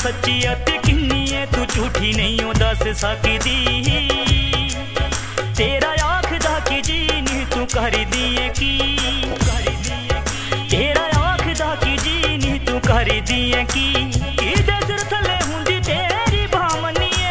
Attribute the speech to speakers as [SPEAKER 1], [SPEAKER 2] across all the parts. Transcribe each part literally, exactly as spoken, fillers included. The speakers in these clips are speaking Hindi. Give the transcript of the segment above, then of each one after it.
[SPEAKER 1] सच्ची अते किन्नी है तू झूठी नहीं हो दस सकदी। तेरा आखदा कि जी नहीं तू कर दिए की, तेरा आखदा कि जी नहीं तू कर दिए की। किदे सिर थले हुंदी तेरी भामनिए,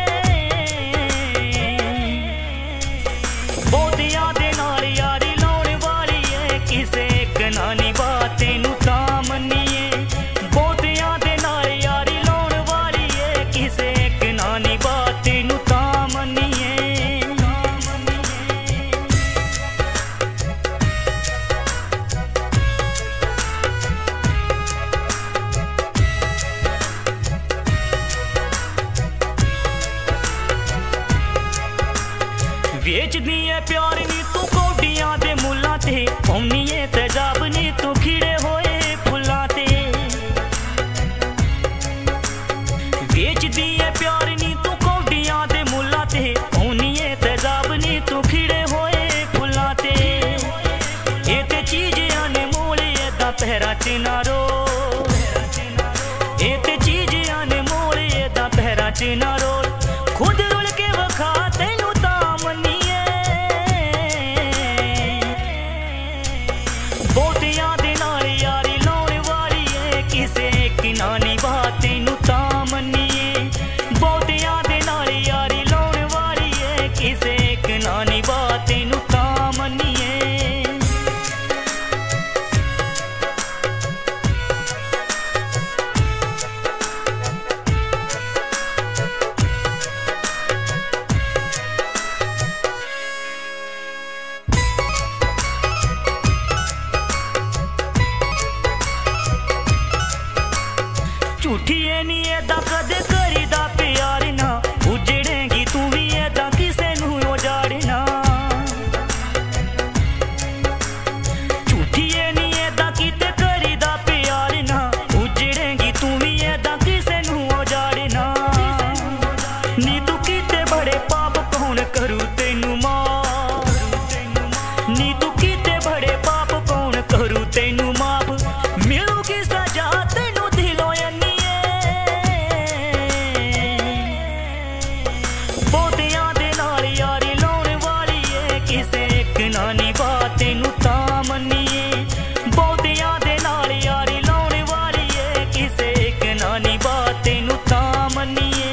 [SPEAKER 1] बहुतियां दे नाल यारी लाउण वाली है किसे एक ना निभा तैनू तां मन्निए। बहुतियां दे नाल यारी लाउण वाली है किसे एक ना निभा तैनू तां मन्निए। वेच दिए प्यार नी तू कौडियां दे मुल्लां ते, पौनी है तेजाब नी तू खिड़े होए फुल्लां ते। वेच दिए प्यार नी तू कौडियां दे मुल्लां ते, पौनी है तेजाब नी तू खिड़े होए फुल्लां ते। ए ते चीज आने मोल एदा पहरा च ना रो, ए ते चीज आने मोल एदा पहरा च ना रो। खुद रुल के वखा तैनू बहुतियां दे नाल यारी लाउण वाली है किसे एक ना निभा तैनू तां मन्निए। बहुतियां दे नाल यारी लाउण वाली है किसे एक ना निभा तैनू तां मन्निए। झूठी है नी एदा कदे करीदा प्यार ना, उजड़ेगी तू भी एदा किसे नू उजाड़ना। झूठी है नी एदा किते करीदा प्यार ना, उजड़ेगी तू भी एदा किसे नू उजाड़ना। नी तू किते बड़े पाप कौन करू तैनू माफ, नी तू किते बड़े पाप कौन करू तैनू माफ। मिलूगी सजा तैनू बहुतियां दे नाल यारी लाउण वाली है किसे एक ना निभा तैनू तां मन्निए। बहुतियां दे नाल यारी लाउण वाली है किसे एक ना निभा तैनू तां मन्निए।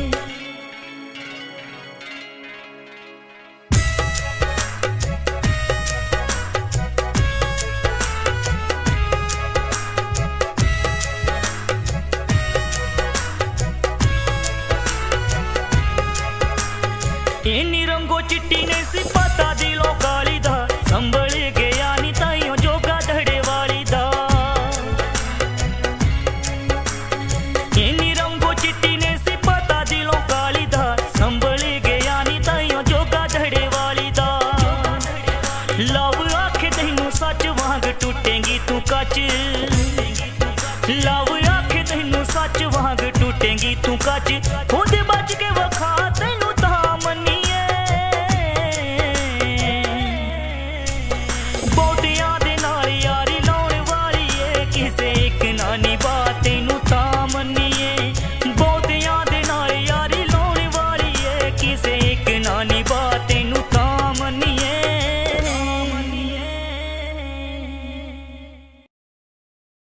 [SPEAKER 1] इन्नी रंगो चिट्टी ने सी पता दिलो काली दा, संभल गया नी ताइयों जोगा धड़े वाली दा। इन्नी रंगो चिट्टी ने सी पता दिलो काली दा, संभल गया नी ताइयों जोगा धड़े वाली दा। लव आखे तैनू सच वांग टूटेंगी तू कच, लव आखे तैनू सच वांग टूटेंगी तू कच।